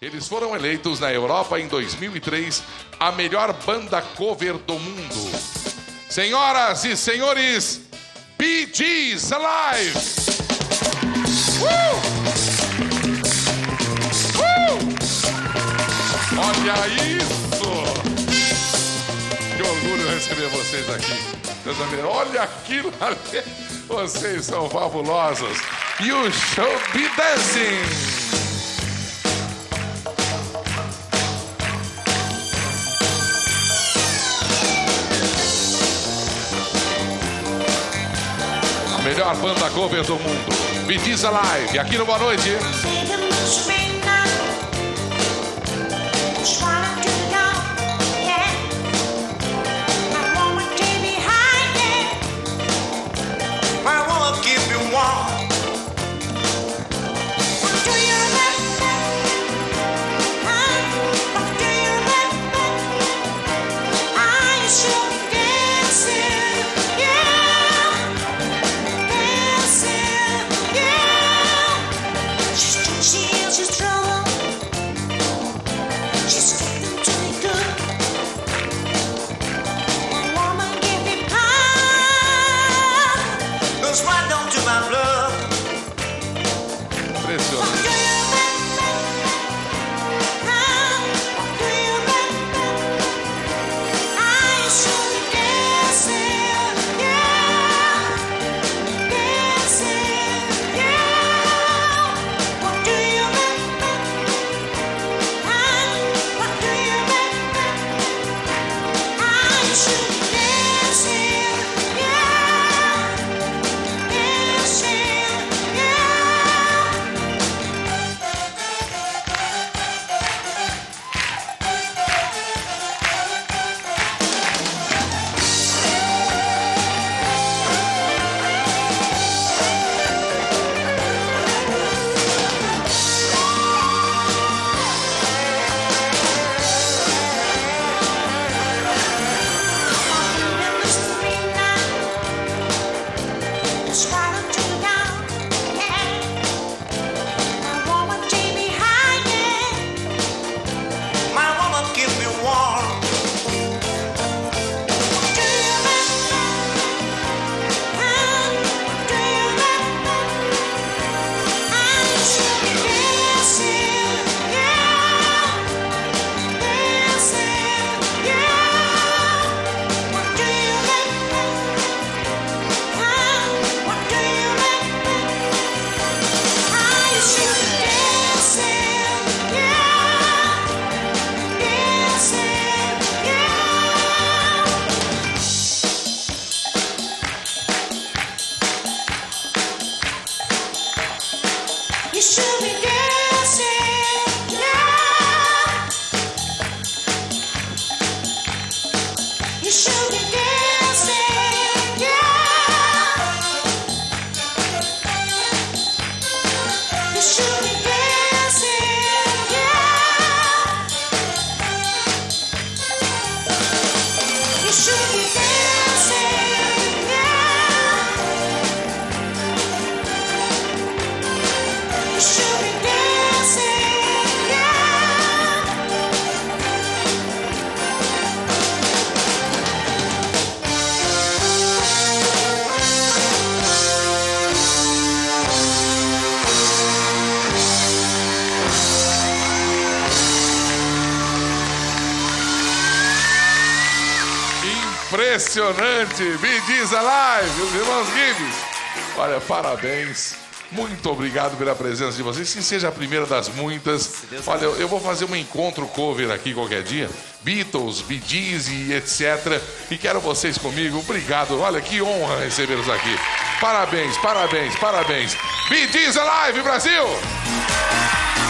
Eles foram eleitos na Europa em 2003 a melhor banda cover do mundo. Senhoras e senhores, Bee Gees Alive! Olha isso! Que orgulho receber vocês aqui. Olha aquilo ali. Vocês são fabulosos. You should be dancing. A melhor banda cover do mundo. Bee Gees Alive. Aqui no Boa Noite. Impressionante, Bee Gees Alive, os irmãos Gibbs. Olha, parabéns. Muito obrigado pela presença de vocês. Que seja a primeira das muitas. Olha, eu vou fazer um encontro cover aqui qualquer dia. Beatles, Bee Gees e etc. E quero vocês comigo. Obrigado. Olha, que honra recebê-los aqui. Parabéns, parabéns, parabéns. Bee Gees Alive, Brasil!